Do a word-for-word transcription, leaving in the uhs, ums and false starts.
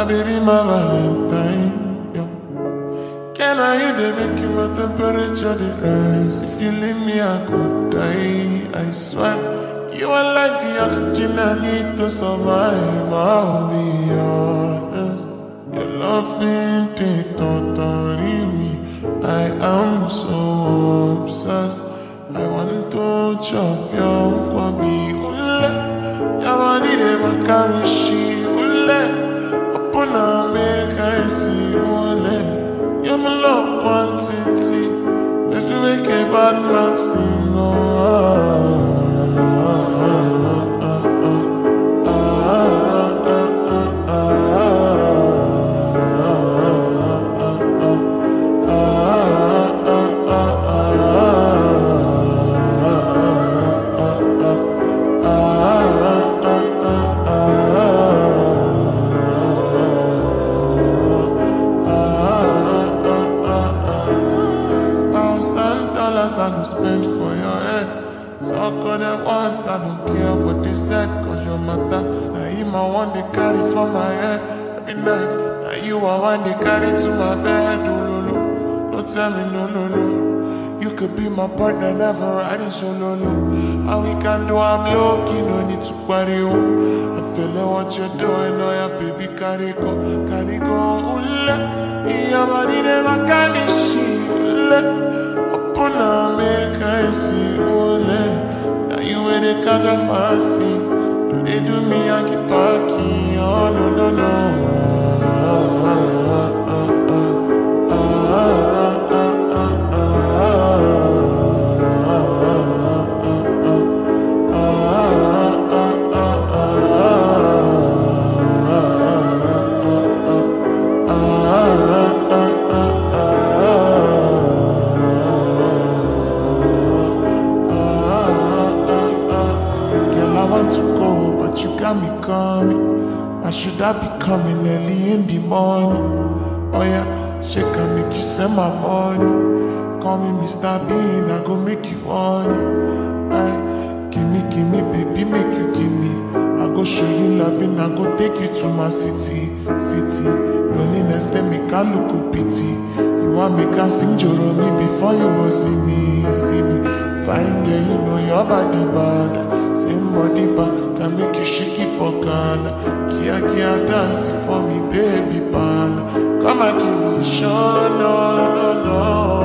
My baby, my valentine. Yeah. Can I hear they make you my temperature the rise? If you leave me, I could die. I swear, you are like the oxygen I need to survive. I'll be honest. Your loving they totally me. I am so obsessed. I want to chop your kwabi ule. Your body never carry she ule. Upon a make I see ule. You're my love one city. If you make a bad man sing, oh. I go spend for your head. Talk all that once, I don't care what they said. Cause your matter, now you my one they carry for my head. Every night, now you are one they carry to my bed. Oh no no, don't tell me no no no. You could be my partner, never riding solo no. All we can do, I'm low-key, no need to party oh. I feel like what you're doing, oh yeah baby, carry go, carry go. Ule, your body never carry shit. Ule. Upon make I see ole. Now you in the cause I fancy. Do they do me I keep parking? Oh no no no. Me coming, I should I be coming early in the morning? Oh yeah, she can make you send my money. Call me Mister Bean, I go make you honey. Ay, give me, give me, baby, make you give me. I go show you loving, I go take you to my city, city. Loneliness, they make I look a pity. You want me can sing Joromi before you go see me, see me. Fine girl, you know your body bad. Same body bad, can make you shaky for Ghana. Kia Kia dance for me, baby pan. Come and give me show, no, no, no.